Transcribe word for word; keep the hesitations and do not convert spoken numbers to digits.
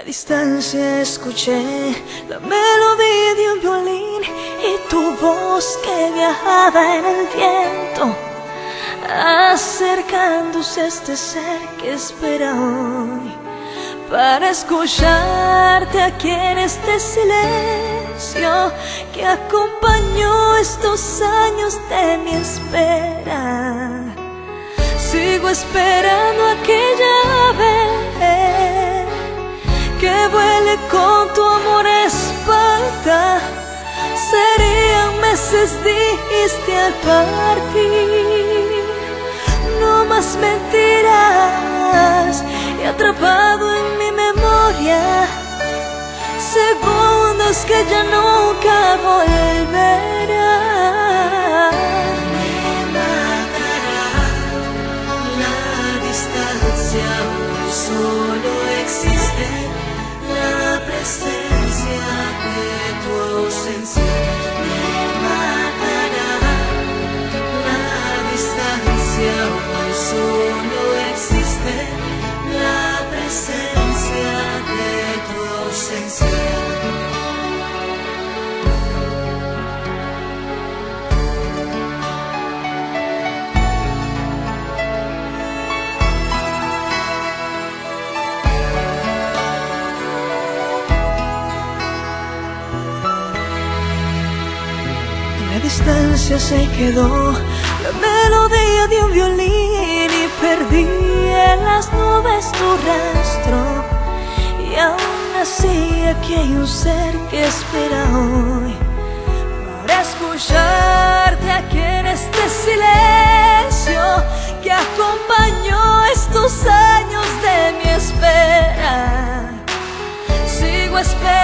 distancia escuché la melodía de un violín y tu voz que viajaba en el viento, acercándose a este ser que espera hoy para escucharte aquí en este silencio que acompañó estos años de mi espera. Sigo esperando aquella vez que vuele con tu amor a espalda. Serían meses, dijiste al partir. No más mentiras y atrapado en mi memoria segundos que ya nunca volverán. Me matará la distancia, hoy solo existe la presencia de tu ausencia. Me matará la distancia, hoy solo existe la presencia de tu ausencia. La distancia se quedó la melodía de un violín y perdí en las nubes tu rastro. Y aún así aquí hay un ser que espera hoy para escucharte aquí en este silencio que acompañó estos años de mi espera. Sigo esperando